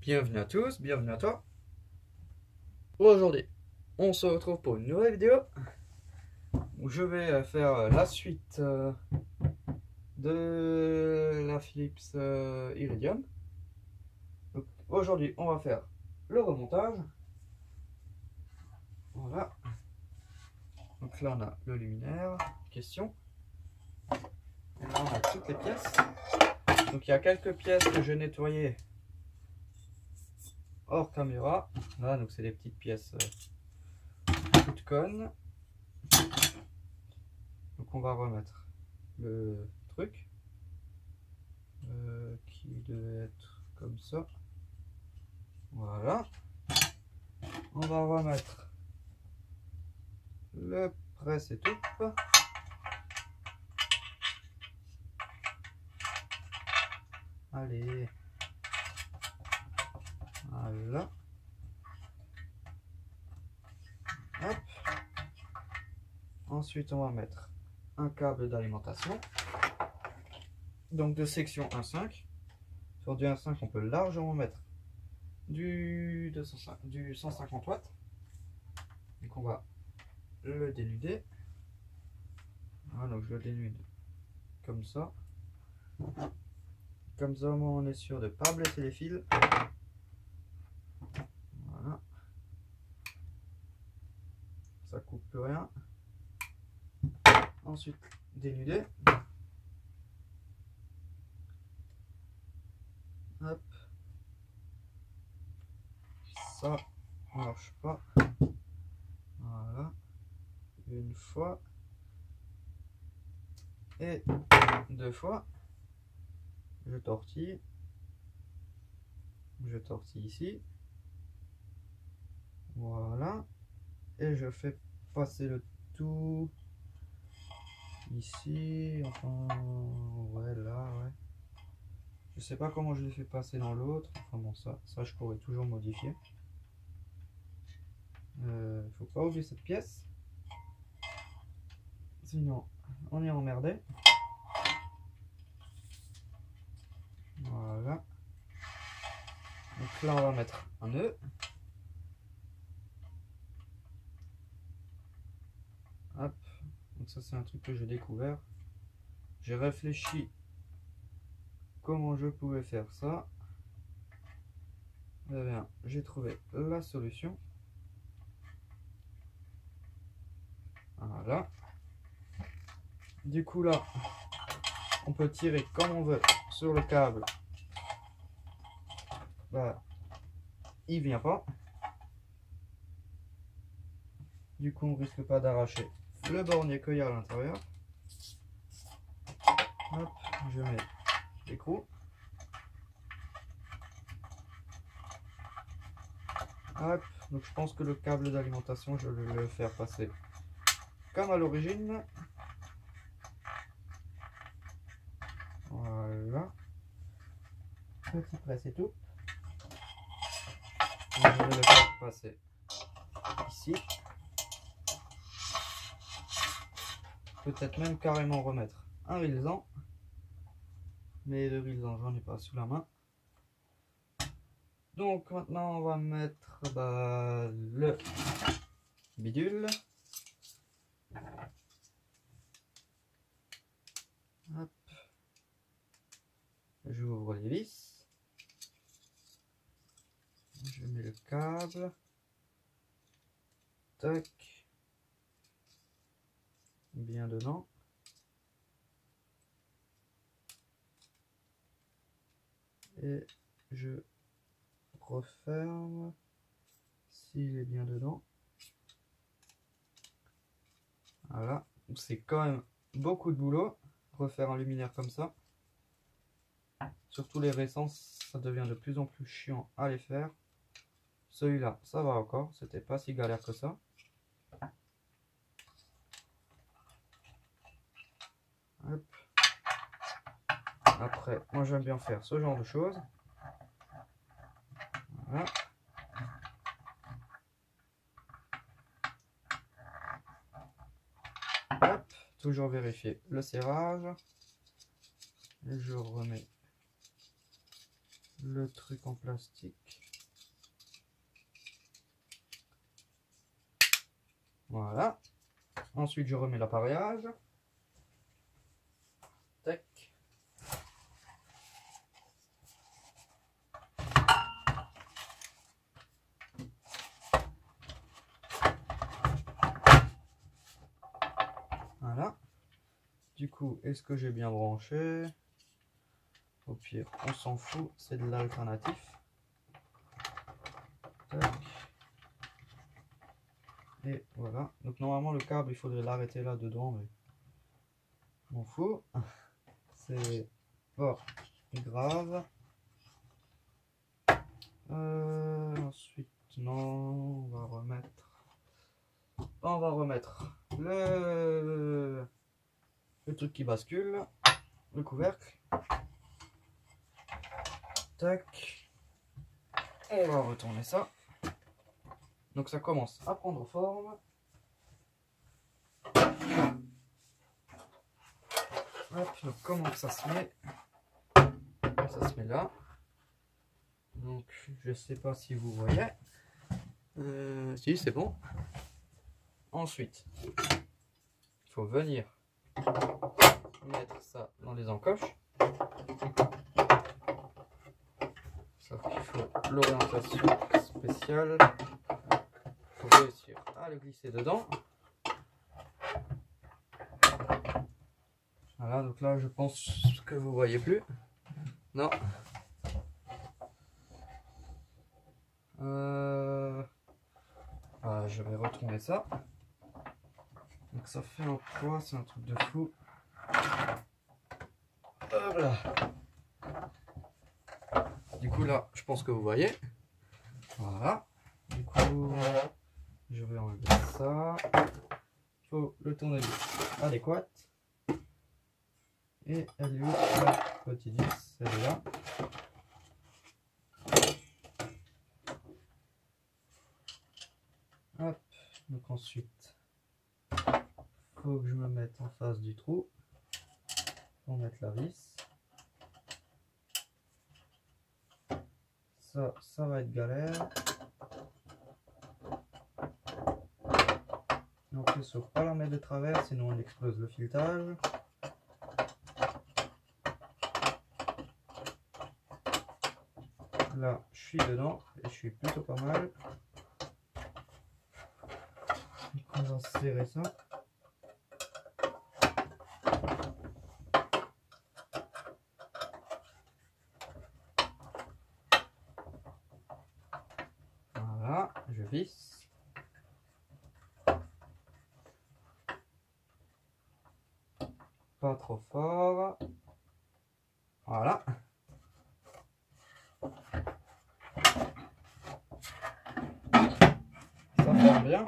Bienvenue à tous, bienvenue à toi. Aujourd'hui, on se retrouve pour une nouvelle vidéo où je vais faire la suite de la Philips Iridium. Aujourd'hui, on va faire le remontage. Voilà. Donc là, on a le luminaire, question. Et là, on a toutes les pièces. Donc il y a quelques pièces que j'ai nettoyées hors caméra. Là, donc c'est des petites pièces toutes connes. Donc on va remettre le truc qui devait être comme ça. Voilà. On va remettre le presse-étoupe. Allez. Voilà. Hop. Ensuite, on va mettre un câble d'alimentation. Donc de section 1.5. Sur du 1.5, on peut largement mettre du 150 watts. Donc on va le dénuder. Voilà, donc je le dénude comme ça. Comme ça, au moins, on est sûr de ne pas blesser les fils. Voilà. Ça coupe plus rien. Ensuite, dénuder. Hop. Ça marche pas. Voilà. Une fois. Et deux fois. Je tortille. Je tortille ici. Voilà. Et je fais passer le tout ici. Enfin, ouais, là, ouais. Je sais pas comment je l'ai fait passer dans l'autre. Enfin bon, ça je pourrais toujours modifier. Faut pas oublier cette pièce. Sinon, on est emmerdé. Voilà. Donc là, on va mettre un nœud. Hop. Donc ça, c'est un truc que j'ai découvert. J'ai réfléchi comment je pouvais faire ça. Eh bien, j'ai trouvé la solution. Voilà. Du coup, là, on peut tirer comme on veut sur le câble. Bah, il vient pas. Du coup, on risque pas d'arracher le bornier qu'il y a à l'intérieur. Hop, je mets l'écrou. Hop, donc je pense que le câble d'alimentation, je vais le faire passer comme à l'origine. Voilà. Petit presse-étoupe. Je vais le faire passer ici. Peut-être même carrément remettre un rilsan. Mais le rilsan, j'en ai pas sous la main. Donc maintenant, on va mettre le bidule. Hop. J'ouvre les vis. Je mets le câble. Tac. Bien dedans. Et je referme s'il est bien dedans. Voilà. C'est quand même beaucoup de boulot refaire un luminaire comme ça. Surtout les récents, ça devient de plus en plus chiant à les faire. Celui-là, ça va encore, c'était pas si galère que ça. Hop. Après, moi j'aime bien faire ce genre de choses. Voilà. Hop. Toujours vérifier le serrage. Et je remets le truc en plastique. Voilà. Ensuite, je remets l'appareillage. Tac. Voilà. Du coup, est-ce que j'ai bien branché? Au pire, on s'en fout, c'est de l'alternatif. Tac. Et voilà. Donc normalement le câble, il faudrait l'arrêter là dedans, mais je m'en fous. C'est pas grave. Ensuite, non, on va remettre le truc qui bascule, le couvercle. Tac. On va retourner ça. Donc ça commence à prendre forme. Hop, donc comment ça se met? Ça se met là. Donc je sais pas si vous voyez. Si, c'est bon. Ensuite, il faut venir mettre ça dans les encoches. Sauf qu'il faut l'orientation spéciale pour réussir à le glisser dedans. Voilà, donc là je pense que vous voyez plus. Non. Je vais retourner ça. Donc ça fait un poids, c'est un truc de fou. Hop là. Du coup là, je pense que vous voyez. Voilà. Du coup, je vais enlever ça. Il faut le tournevis adéquat. Et elle est où la petite vis? Elle est là. Hop. Donc ensuite, faut que je me mette en face du trou pour mettre la vis. Ça va être galère. En plus, il ne faut pas la mettre de travers, sinon on explose le filetage. Là, je suis dedans et je suis plutôt pas mal. Donc on va serrer ça. Voilà, je visse. Pas trop fort. Voilà. Ça ferme bien.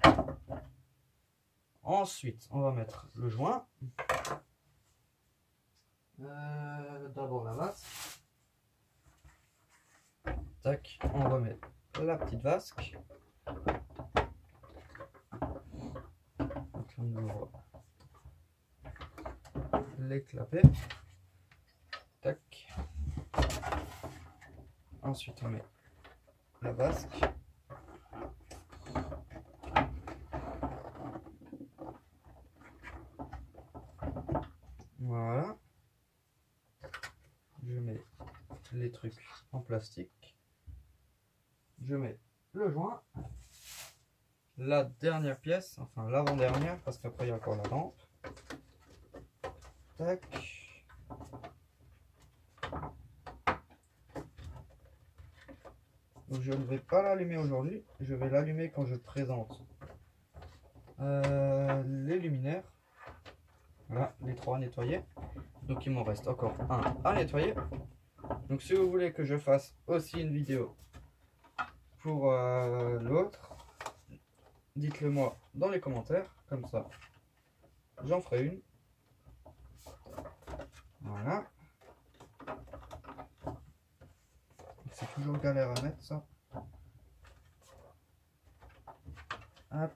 Ensuite, on va mettre le joint. D'abord la vasque. Tac, on va mettre la petite vasque. Donc on ouvre les clapets. Tac. Ensuite on met la vasque. Voilà. Je mets les trucs en plastique. Je mets le joint. La dernière pièce, enfin l'avant-dernière, parce qu'après il y a encore la lampe. Tac. Donc je ne vais pas l'allumer aujourd'hui, je vais l'allumer quand je présente les luminaires. Voilà, les trois nettoyés. Donc il m'en reste encore un à nettoyer. Donc si vous voulez que je fasse aussi une vidéo pour l'autre, dites-le moi dans les commentaires, comme ça j'en ferai une. Voilà. C'est toujours galère à mettre ça. Hop.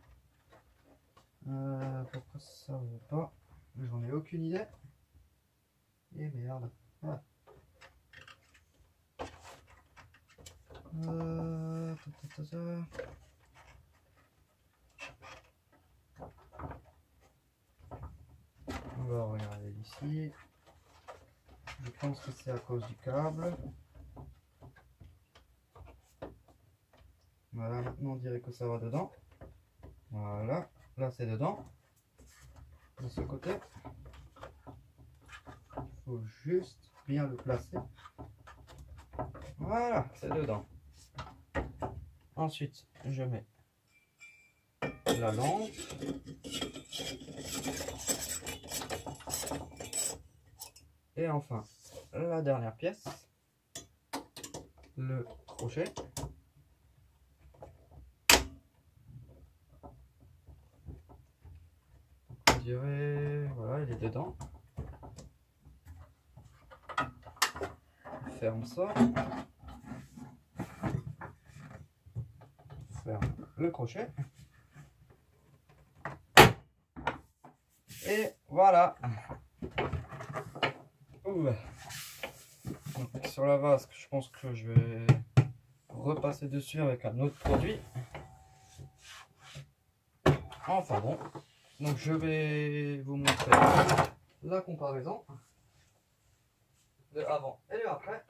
Pourquoi ça ne veut pas? J'en ai aucune idée. Et merde. Ah. On va regarder ici. Je pense que c'est à cause du câble. Voilà, maintenant on dirait que ça va dedans. Voilà, là c'est dedans. De ce côté. Il faut juste bien le placer. Voilà, c'est dedans. Ensuite, je mets la lampe. Et enfin, la dernière pièce, le crochet. On dirait, voilà, il est dedans. On ferme ça. On ferme le crochet. Et voilà. Ouh. Donc, sur la vasque, je pense que je vais repasser dessus avec un autre produit. Enfin bon, donc je vais vous montrer la comparaison de avant et de après.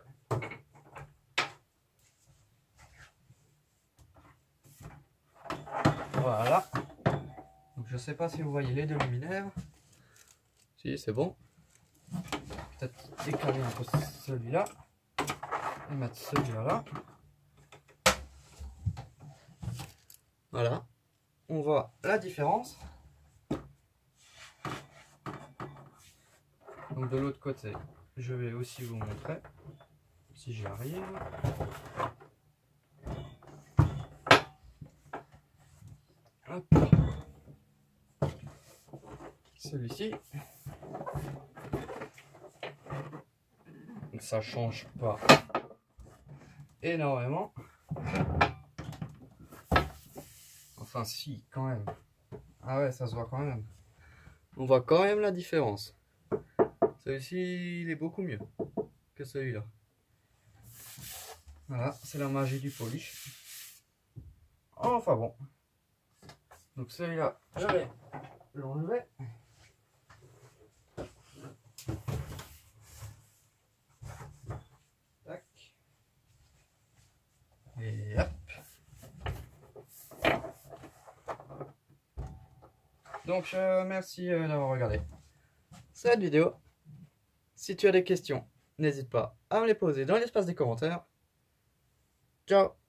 Voilà. Donc je sais pas si vous voyez les deux luminaires. Si, c'est bon. Peut-être décaler un peu celui-là et mettre celui-là là. Voilà. On voit la différence. Donc de l'autre côté, je vais aussi vous montrer si j'y arrive. Hop. Celui-ci. Donc ça change pas énormément. Enfin si, quand même. Ah ouais, ça se voit quand même. On voit quand même la différence. Celui-ci, il est beaucoup mieux que celui-là. Voilà, c'est la magie du polish. Enfin bon. Donc celui-là, je vais l'enlever. Tac. Et hop. Donc merci d'avoir regardé cette vidéo. Si tu as des questions, n'hésite pas à me les poser dans l'espace des commentaires. Ciao.